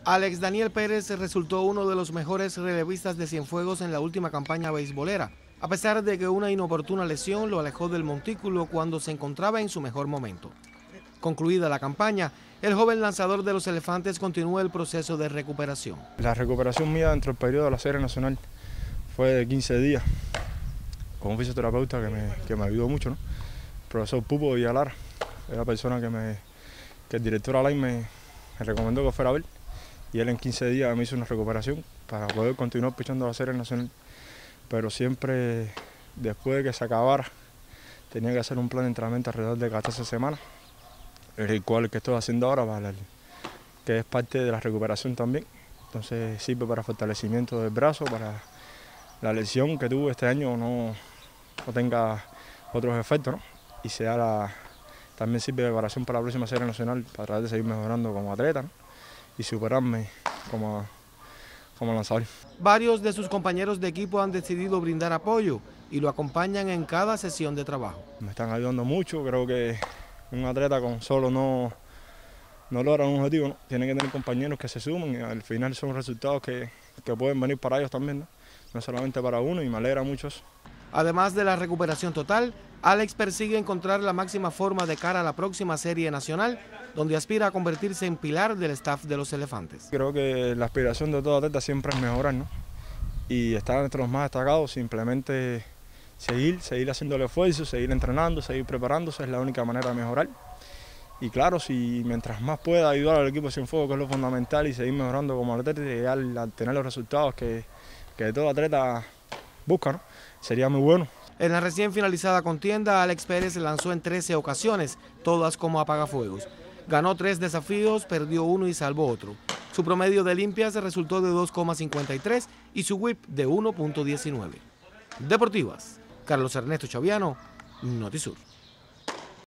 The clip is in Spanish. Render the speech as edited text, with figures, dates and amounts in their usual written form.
Alex Daniel Pérez resultó uno de los mejores relevistas de Cienfuegos en la última campaña beisbolera, a pesar de que una inoportuna lesión lo alejó del montículo cuando se encontraba en su mejor momento. Concluida la campaña, el joven lanzador de los Elefantes continúa el proceso de recuperación. La recuperación mía dentro del periodo de la Serie Nacional fue de 15 días, con un fisioterapeuta que me ayudó mucho, ¿no? El profesor Pupo Villalara, era la persona que el director Alain me recomendó que fuera a ver, y él en 15 días me hizo una recuperación para poder continuar pichando la Serie Nacional. Pero siempre, después de que se acabara, tenía que hacer un plan de entrenamiento alrededor de 14 semanas, el cual que estoy haciendo ahora, que es parte de la recuperación también. Entonces sirve para fortalecimiento del brazo, para la lesión que tuve este año no tenga otros efectos, ¿no? Y también sirve de preparación para la próxima Serie Nacional, para tratar de seguir mejorando como atleta, ¿no? Y superarme como lanzador. Varios de sus compañeros de equipo han decidido brindar apoyo y lo acompañan en cada sesión de trabajo. Me están ayudando mucho, creo que un atleta con solo no logra un objetivo, ¿no? Tiene que tener compañeros que se sumen y al final son resultados que pueden venir para ellos también, ¿no? No solamente para uno, y me alegra mucho eso. Además de la recuperación total, Alex persigue encontrar la máxima forma de cara a la próxima Serie Nacional, donde aspira a convertirse en pilar del staff de los Elefantes. Creo que la aspiración de todo atleta siempre es mejorar, ¿no? Y estar entre los más destacados, simplemente seguir haciendo el esfuerzo, seguir entrenando, seguir preparándose, es la única manera de mejorar. Y claro, si mientras más pueda ayudar al equipo de Cienfuegos, que es lo fundamental, y seguir mejorando como atleta y llegar a tener los resultados que todo atleta busca, ¿no? Sería muy bueno. En la recién finalizada contienda, Alex Pérez lanzó en 13 ocasiones, todas como apagafuegos. Ganó 3 desafíos, perdió 1 y salvó otro. Su promedio de limpias resultó de 2,53 y su whip de 1,19. Deportivas, Carlos Ernesto Chaviano, Notisur.